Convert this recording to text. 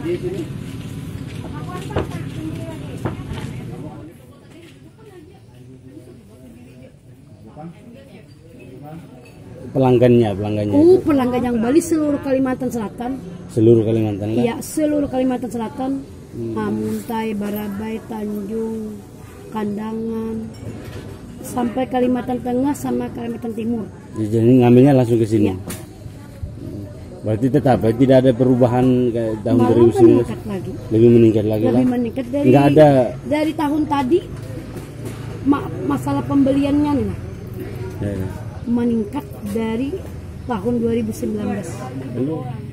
Pelanggannya. Pelanggan yang beli seluruh Kalimantan Selatan. Seluruh Kalimantan lah? Iya, seluruh Kalimantan Selatan. Muntai, Barabai, Tanjung, Kandangan, sampai Kalimantan Tengah sama Kalimantan Timur. Jadi ngambilnya langsung ke sini? Ya. Berarti tetap tidak ada perubahan kayak tahun 2019? Meningkat lagi. Lebih meningkat lagi lah? Lebih meningkat dari, nggak ada. Dari tahun tadi, masalah pembeliannya nih, meningkat dari tahun 2019.